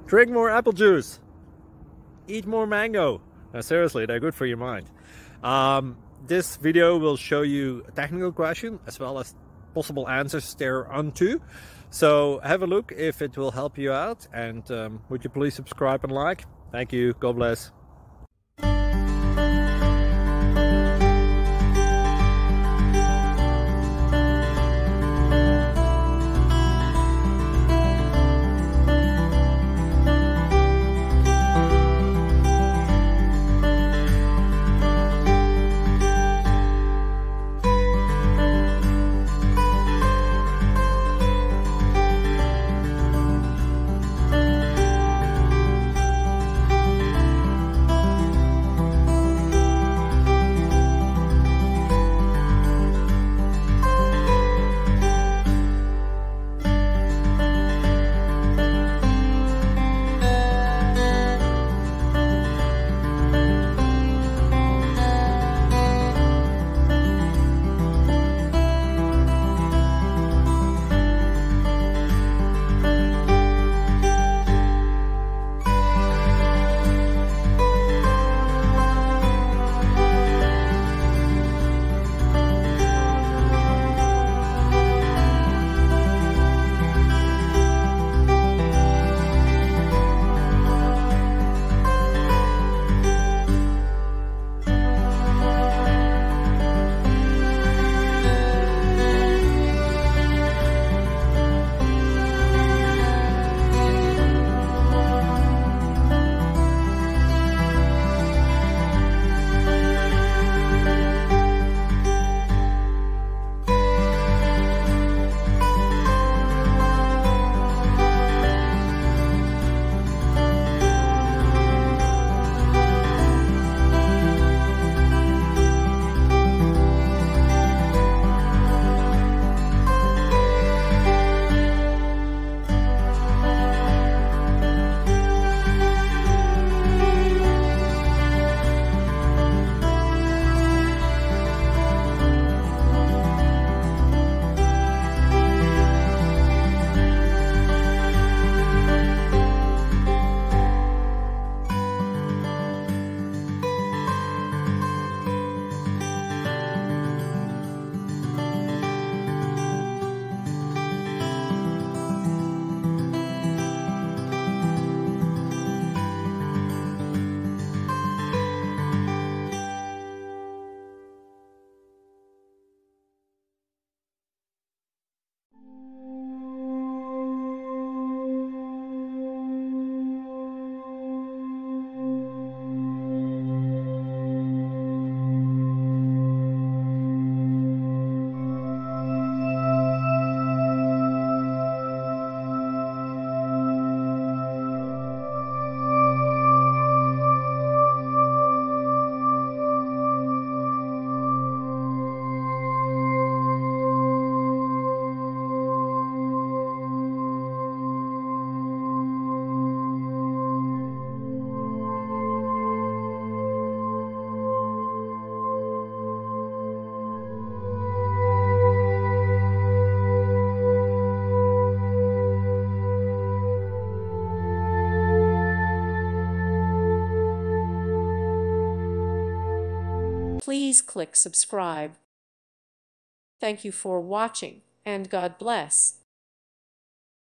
Drink more apple juice. Eat more mango. No, seriously, they're good for your mind. This video will show you a technical question as well as possible answers thereunto. So have a look if it will help you out, and would you please subscribe and like? Thank you. God bless. Please click subscribe. Thank you for watching, and God bless.